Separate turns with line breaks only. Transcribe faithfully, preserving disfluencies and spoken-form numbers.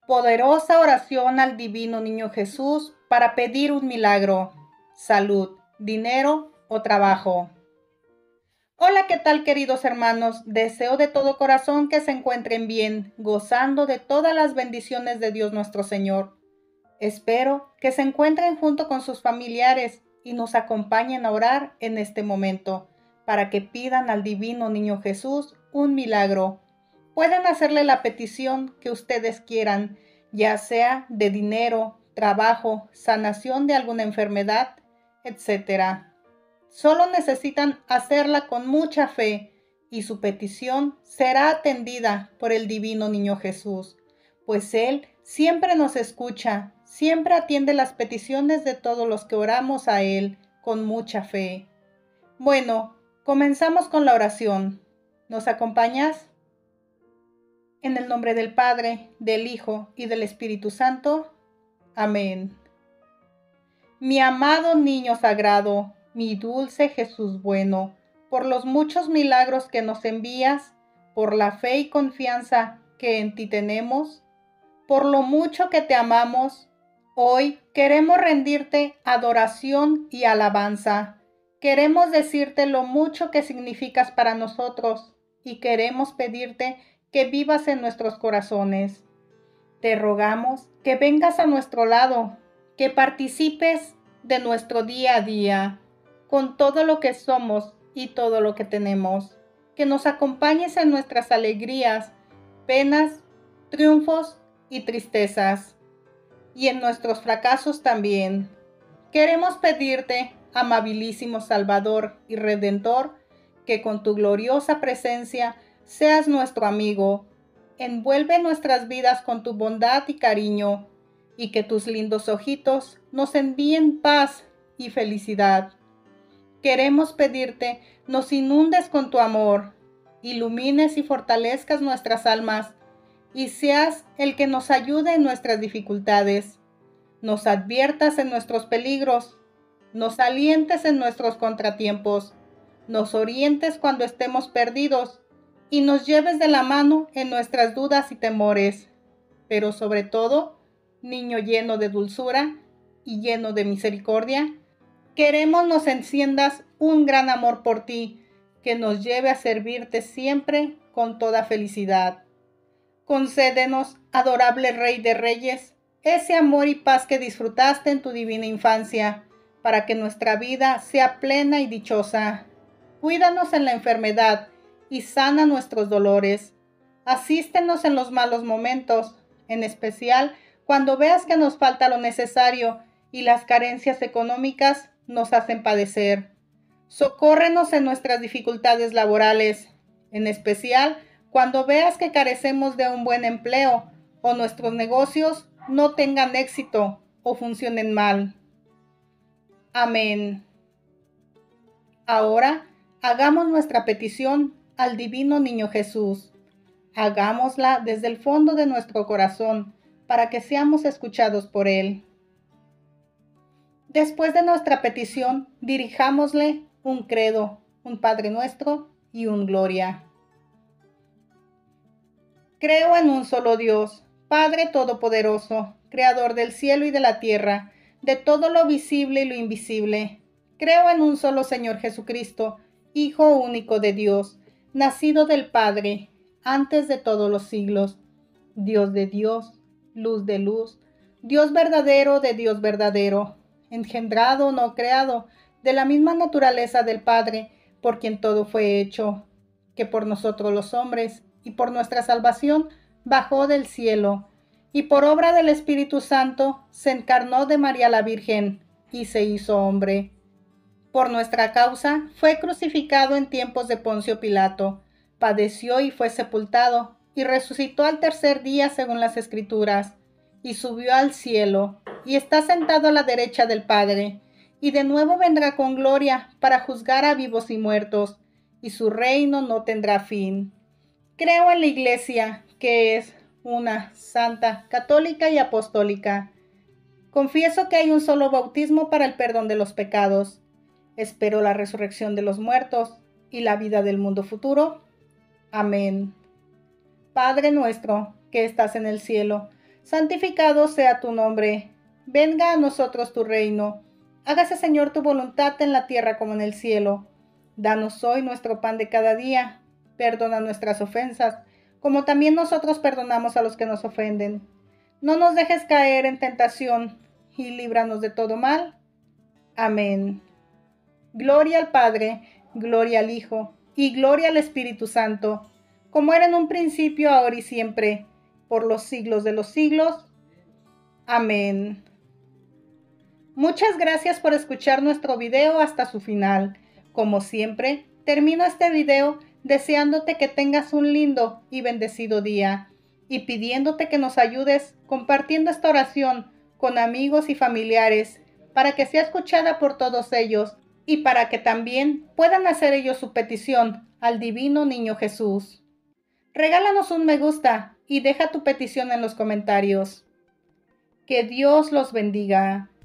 Poderosa oración al divino niño Jesús para pedir un milagro, salud, dinero o trabajo. Hola, ¿qué tal, queridos hermanos? Deseo de todo corazón que se encuentren bien, gozando de todas las bendiciones de Dios nuestro Señor. Espero que se encuentren junto con sus familiares y nos acompañen a orar en este momento para que pidan al divino niño Jesús un milagro. Pueden hacerle la petición que ustedes quieran, ya sea de dinero, trabajo, sanación de alguna enfermedad, etcétera. Solo necesitan hacerla con mucha fe y su petición será atendida por el divino niño Jesús, pues Él siempre nos escucha, siempre atiende las peticiones de todos los que oramos a Él con mucha fe. Bueno, comenzamos con la oración. ¿Nos acompañas? En el nombre del Padre, del Hijo y del Espíritu Santo. Amén. Mi amado niño sagrado, mi dulce Jesús bueno, por los muchos milagros que nos envías, por la fe y confianza que en ti tenemos, por lo mucho que te amamos, hoy queremos rendirte adoración y alabanza. Queremos decirte lo mucho que significas para nosotros y queremos pedirte que vivas en nuestros corazones. Te rogamos que vengas a nuestro lado, que participes de nuestro día a día, con todo lo que somos y todo lo que tenemos, que nos acompañes en nuestras alegrías, penas, triunfos y tristezas, y en nuestros fracasos también. Queremos pedirte, amabilísimo Salvador y Redentor, que con tu gloriosa presencia seas nuestro amigo. Envuelve nuestras vidas con tu bondad y cariño, y que tus lindos ojitos nos envíen paz y felicidad. Queremos pedirte, nos inundes con tu amor, ilumines y fortalezcas nuestras almas, y seas el que nos ayude en nuestras dificultades, nos adviertas en nuestros peligros, nos alientes en nuestros contratiempos, nos orientes cuando estemos perdidos, y nos lleves de la mano en nuestras dudas y temores. Pero sobre todo, niño lleno de dulzura y lleno de misericordia, queremos nos enciendas un gran amor por ti, que nos lleve a servirte siempre con toda felicidad. Concédenos, adorable Rey de Reyes, ese amor y paz que disfrutaste en tu divina infancia, para que nuestra vida sea plena y dichosa. Cuídanos en la enfermedad y sana nuestros dolores. Asístenos en los malos momentos, en especial cuando veas que nos falta lo necesario y las carencias económicas nos hacen padecer. Socórrenos en nuestras dificultades laborales, en especial cuando veas que carecemos de un buen empleo o nuestros negocios no tengan éxito o funcionen mal. Amén. Ahora hagamos nuestra petición al divino niño Jesús. Hagámosla desde el fondo de nuestro corazón para que seamos escuchados por Él. Después de nuestra petición, dirijámosle un credo, un Padre Nuestro y un Gloria. Creo en un solo Dios, Padre Todopoderoso, Creador del cielo y de la tierra, de todo lo visible y lo invisible. Creo en un solo Señor Jesucristo, Hijo único de Dios, nacido del Padre, antes de todos los siglos, Dios de Dios, luz de luz, Dios verdadero de Dios verdadero, engendrado, no creado, de la misma naturaleza del Padre, por quien todo fue hecho, que por nosotros los hombres y por nuestra salvación bajó del cielo, y por obra del Espíritu Santo se encarnó de María la Virgen y se hizo hombre. Por nuestra causa fue crucificado en tiempos de Poncio Pilato, padeció y fue sepultado, y resucitó al tercer día según las Escrituras, y subió al cielo, y está sentado a la derecha del Padre, y de nuevo vendrá con gloria para juzgar a vivos y muertos, y su reino no tendrá fin. Creo en la Iglesia, que es una, santa, católica y apostólica. Confieso que hay un solo bautismo para el perdón de los pecados. Espero la resurrección de los muertos y la vida del mundo futuro. Amén. Padre nuestro, que estás en el cielo, santificado sea tu nombre. Venga a nosotros tu reino. Hágase, Señor, tu voluntad en la tierra como en el cielo. Danos hoy nuestro pan de cada día. Perdona nuestras ofensas, como también nosotros perdonamos a los que nos ofenden. No nos dejes caer en tentación, y líbranos de todo mal. Amén. Gloria al Padre, gloria al Hijo, y gloria al Espíritu Santo, como era en un principio, ahora y siempre, por los siglos de los siglos. Amén. Muchas gracias por escuchar nuestro video hasta su final. Como siempre, termino este video deseándote que tengas un lindo y bendecido día y pidiéndote que nos ayudes compartiendo esta oración con amigos y familiares para que sea escuchada por todos ellos y para que también puedan hacer ellos su petición al Divino Niño Jesús. Regálanos un me gusta y deja tu petición en los comentarios. Que Dios los bendiga.